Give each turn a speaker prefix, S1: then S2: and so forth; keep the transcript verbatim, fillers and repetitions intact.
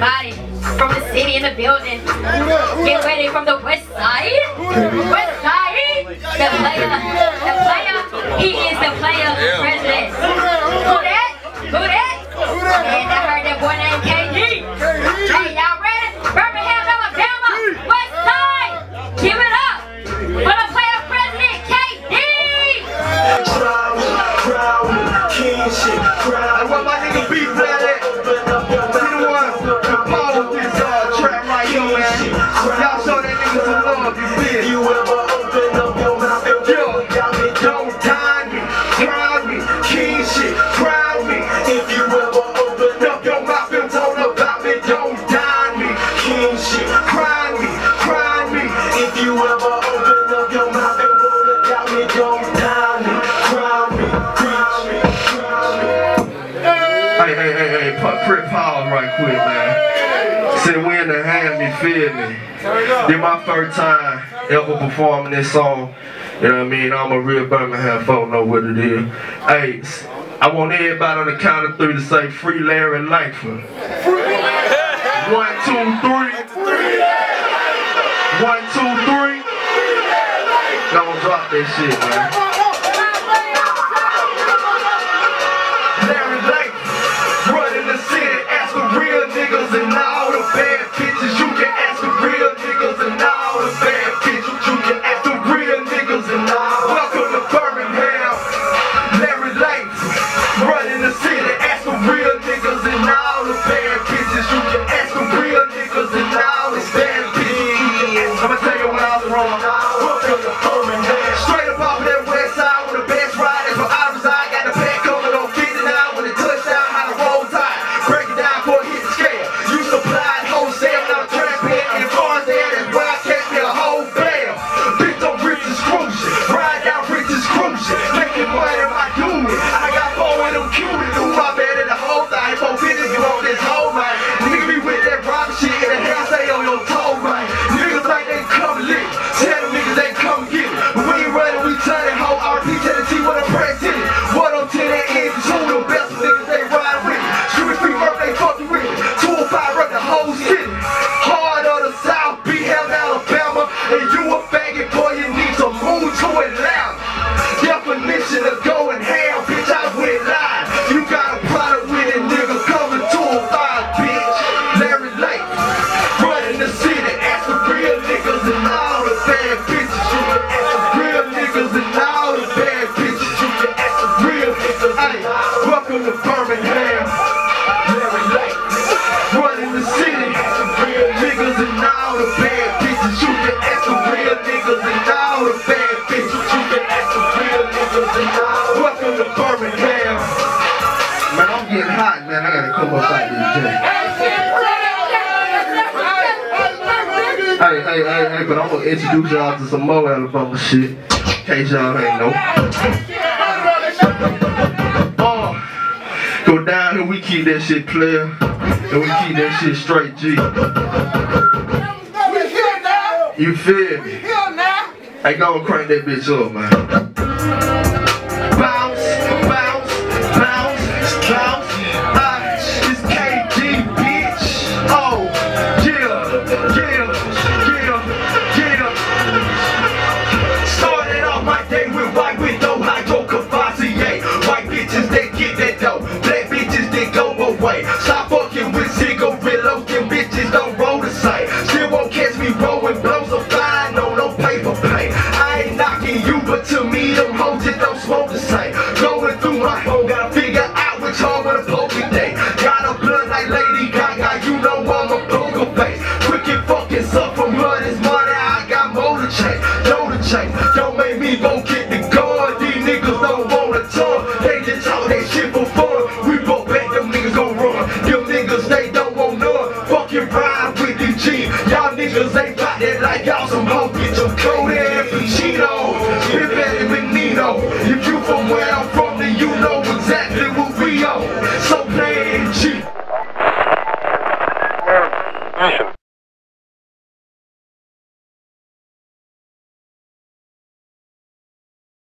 S1: everybody from the city in the building. Get ready from the west side. West side. The player. The player. He is the player president. Who that? Who that? And I heard that boy named K D. Hey, y'all ready? Birmingham, Alabama. West side. Give it up for the player president, K D.
S2: I want my nigga beat that. Y'all show that nigga some love, you feel? You ever open up your mouth and yo, don't time me, drown me, king shit, crown me. If you ever open up your mouth and talk about me, don't dine me, king shit, crown me, crown me. If you ever open up your mouth and wanna doubt me, don't dine me, crown me, crown me, crown me. Hey, hey, hey, hey, put pause right quick, man. Said we in the hand, you feel me? This my first time ever performing this song. You know what I mean? I'm a real Birmingham folk, know what it is. Hey, I want everybody on the count of three to say free Larry Langford. One, two, three. One, two, three. Don't drop that shit, man. Larry Langford, running the city, ask for real niggas and all the bad bitches. You can ask the real niggas and all the bad bitches. You can ask the real niggas and all. Welcome to Birmingham. Larry Langford, running the city, ask the real niggas and all the bad bitches. You can ask the real niggas and all the bad bitches. I'ma tell you when I was wrong. Welcome to Birmingham. Straight up off of that west side with the best riders for hours. I got the back coming on fifty-nine with a touchdown, how to roll tide. Break it down for a hit scale. You supplied wholesale, now trap it. And far as there, that's why I catch me a whole bale. Bitch on riches cruising, ride down riches cruising. Making money by doing it. I got four of them cuties. Do my bad in the whole thing. Four bitches, you on this whole man. Nigga be with that rock shit and the hair stay on your toe, man. Niggas think they come lit. Tell them niggas they come get it. But we ain't running, we turning whole R P to the T with a press in it. What up to that end? Two of them best niggas they ride with it. Street free birthday fucking with it. Two or five run the whole city. Hard on the South, Bham, Alabama. And you a faggot boy, you need to move to Atlanta. Definition of going ham, bitch, I went live. You got a product with it, nigga, coming to a five, bitch. Larry Langford, running the city, ask the real niggas and all the bad bitches. You can ask the real niggas and all the bad bitches. You can ask the real niggas. Hey, welcome to Birmingham. Larry Langford, running the city, ask the real niggas and all the bad bitches. You can ask the real niggas and all the bad bitches. You can ask the real niggas and all. Welcome to Birmingham. Man, I'm getting hot, man. I gotta come up like this, Jay. Hey, hey, hey, hey, but I'm gonna introduce y'all to some more Alabama shit, in case y'all ain't know. Oh, go down here, we keep that shit clear, and we keep that shit straight, G. You feel me? Hey, go and crank that bitch up, man. Bounce, bounce, bounce, bounce. Ah, it's K D, bitch. Oh, yeah, yeah, yeah, yeah. Started off my day with white window, hydro Cavassier. White bitches, they get that dough. Black bitches, they go away. Stop fucking with cigarillos, them bitches don't roll the same. Still won't catch me rolling blows of fine, no, no paper plane. I ain't knocking you, but to me, them hoes just don't smoke the same. Going through my home, gotta figure out which home with a poker day. Got a blood like Lady Gaga, you know I'm a poker face. Quick and fucking suck from blood is money, I got motor chain, motor chain. Don't make me go get the gun, these niggas don't wanna talk. They just talk that shit for fun. We both bet them niggas gon' run. Them niggas, they don't want none. Fucking ride with the G. Y'all niggas ain't got that like y'all some hoes. Get your coat and Pacino. Spit better than Nino. If you from where I'm from.